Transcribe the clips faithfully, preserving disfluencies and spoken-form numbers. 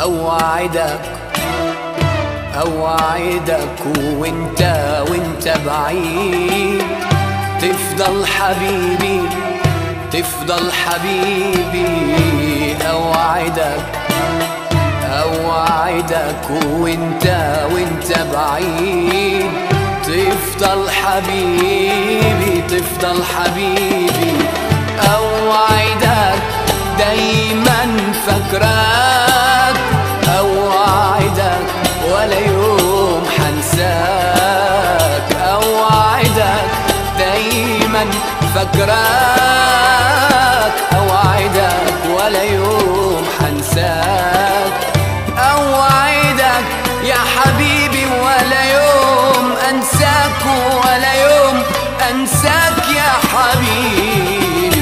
اوعدك اوعدك وانت وانت بعيد تفضل حبيبي تفضل حبيبي. اوعدك اوعدك وانت وانت بعيد تفضل حبيبي تفضل حبيبي. اوعدك دايما فاكراك اوعدك ولا يوم حنساك. اوعدك دايما فاكراك اوعدك ولا يوم حنساك. اوعدك يا حبيبي ولا يوم انساك ولا يوم انساك يا حبيبي.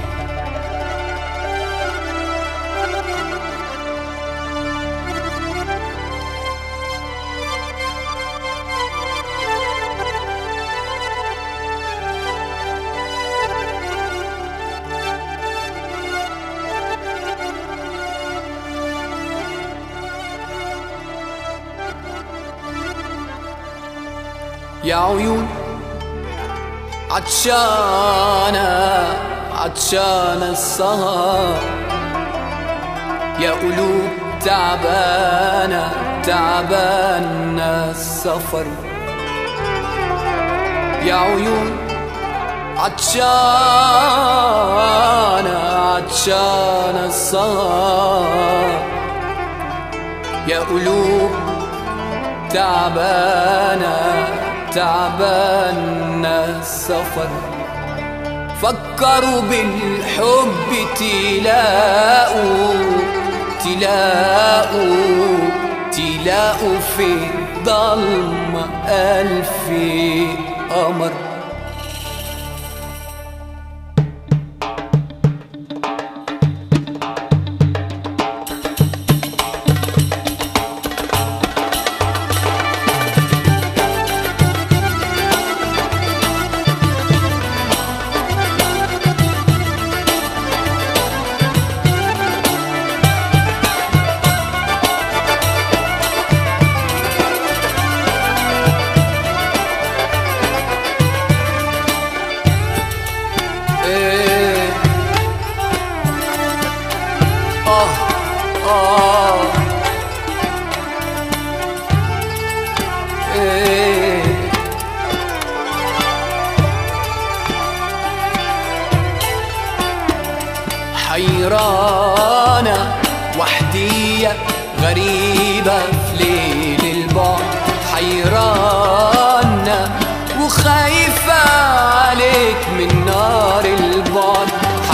يا عيون عطشانة عطشانة السهر، يا قلوب تعبانة تعبانة السفر. يا عيون عطشانة عطشانة السهر، يا قلوب تعبانة تعبانة السفر. فكروا بالحب تلاقوا تلاقوا تلاقوا في الضلمة ألف قمر. حيرانة وحدية غريبة في ليل البعد. حيرانة وخايفة عليك من نار البعد.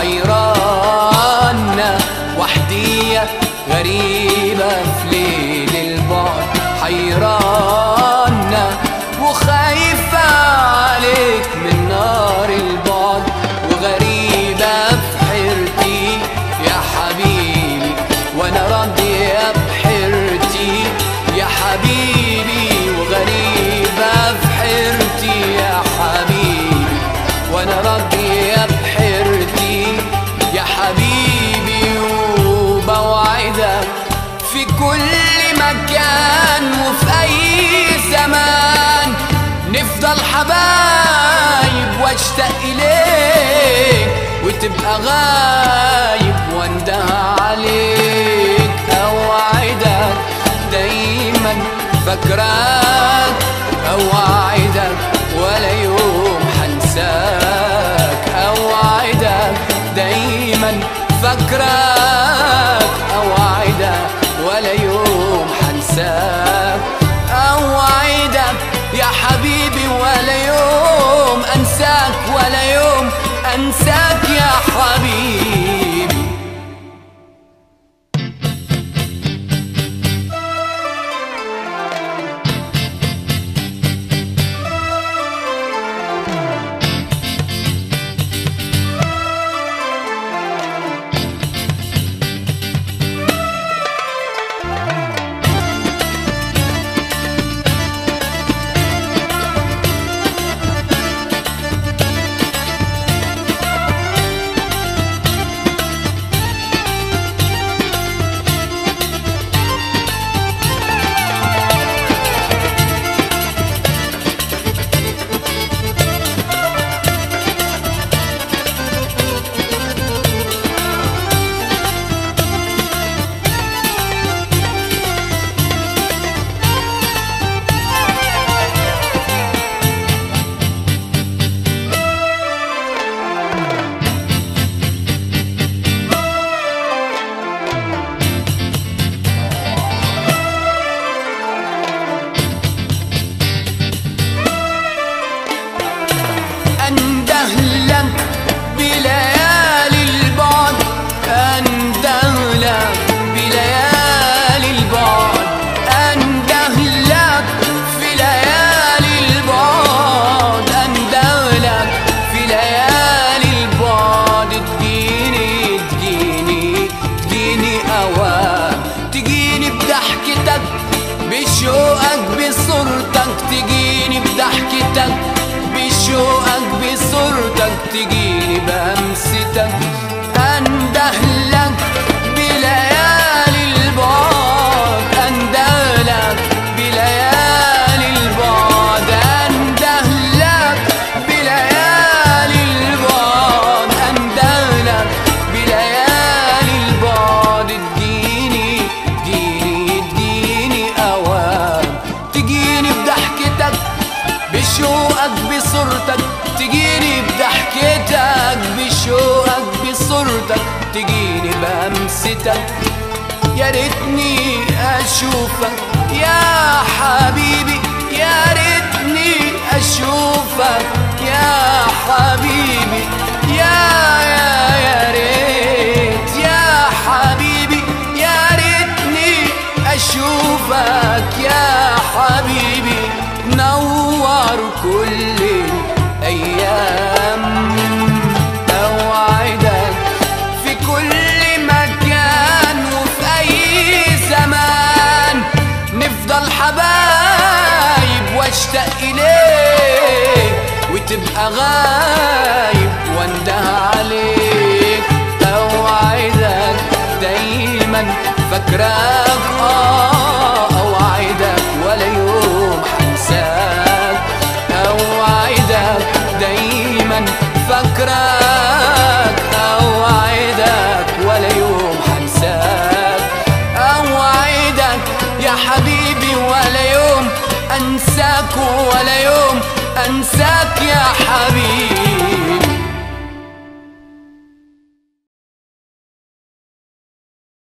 حيرانة وحدية غريبة في ليل البعد. حيرانة وخايفة عليك من نار البعد. وغريبة في حيرتي يا حبيبي وانا راضية بحيرتي يا حبيبي. وغريبة في حيرتي يا حبيبي وانا راضية بحيرتي يا حبيبي. وبوعدك في كل مكان وفي اي زمان نفضل حبايب واشتاق اليك وتبقى غايب وانده عليك. اوعدك دايما فاكراك اوعدك ولا يوم حنساك. اوعدك دايما فاكراك اوعدك ولا يوم حنساك. اوعدك يا حبيبي ولا يوم انساك ولا يوم انساك يا حبيبي. بشوقك بصورتك تجيني بضحكتك، بشوقك بصورتك تجيني بهمستك. يا ريتني اشوفك يا حبيبي، يا ريتني اشوفك يا حبيبي، يا يا يا ريت يا حبيبي، يا ريتني اشوفك يا حبيبي. نور كل الايام، اوعدك في كل مكان وفي اي زمان نفضل حبايب واشتاق اليك وتبقى غايب وانده عليك. اوعدك دايما فاكراك، اه اوعدك ولا يوم حنساك. اوعدك دايما فاكراك، اوعدك ولا يوم حنساك. اوعدك يا حبيبي ولا يوم انساك، ولا يوم انساك يا حبيبي.